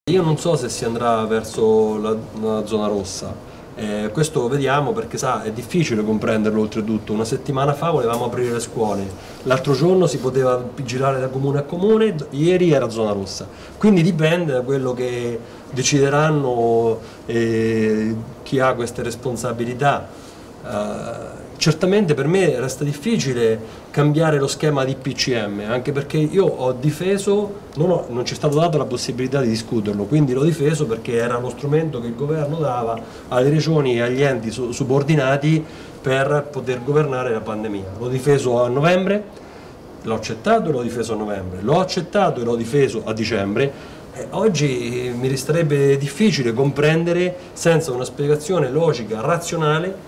Io non so se si andrà verso la zona rossa, questo lo vediamo perché sa, è difficile comprenderlo oltretutto. Una settimana fa volevamo aprire le scuole, l'altro giorno si poteva girare da comune a comune, ieri era zona rossa, quindi dipende da quello che decideranno chi ha queste responsabilità. Certamente per me resta difficile cambiare lo schema di PCM, anche perché io ho difeso, non ci è stata data la possibilità di discuterlo, quindi l'ho difeso perché era lo strumento che il governo dava alle regioni e agli enti subordinati per poter governare la pandemia. L'ho difeso a novembre, l'ho accettato e l'ho difeso a novembre, l'ho accettato e l'ho difeso a dicembre. Oggi mi resterebbe difficile comprendere senza una spiegazione logica, razionale,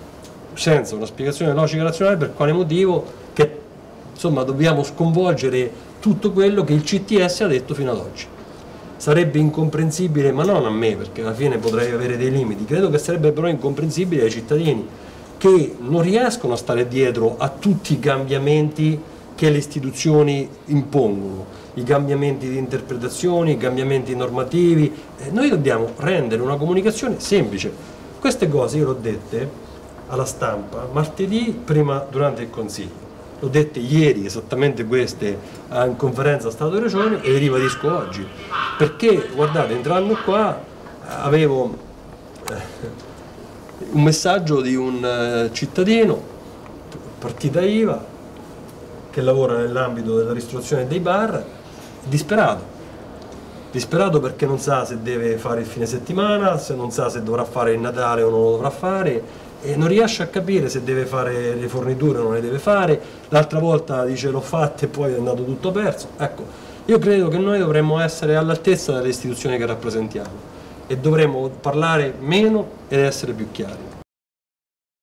per quale motivo che insomma dobbiamo sconvolgere tutto quello che il CTS ha detto fino ad oggi. Sarebbe incomprensibile, ma non a me, perché alla fine potrei avere dei limiti, credo che sarebbe però incomprensibile ai cittadini che non riescono a stare dietro a tutti i cambiamenti che le istituzioni impongono, i cambiamenti di interpretazioni, i cambiamenti normativi. Noi dobbiamo rendere una comunicazione semplice. Queste cose io le ho dette alla stampa martedì durante il Consiglio, l'ho dette ieri esattamente queste in conferenza Stato e Regioni e le ribadisco oggi, perché guardate, entrando qua avevo un messaggio di un cittadino, partita IVA, che lavora nell'ambito della ristorazione dei bar, disperato perché non sa se deve fare il fine settimana, se non sa se dovrà fare il Natale o non lo dovrà fare, e non riesce a capire se deve fare le forniture o non le deve fare. L'altra volta dice l'ho fatta e poi è andato tutto perso. Ecco, io credo che noi dovremmo essere all'altezza delle istituzioni che rappresentiamo e dovremmo parlare meno ed essere più chiari.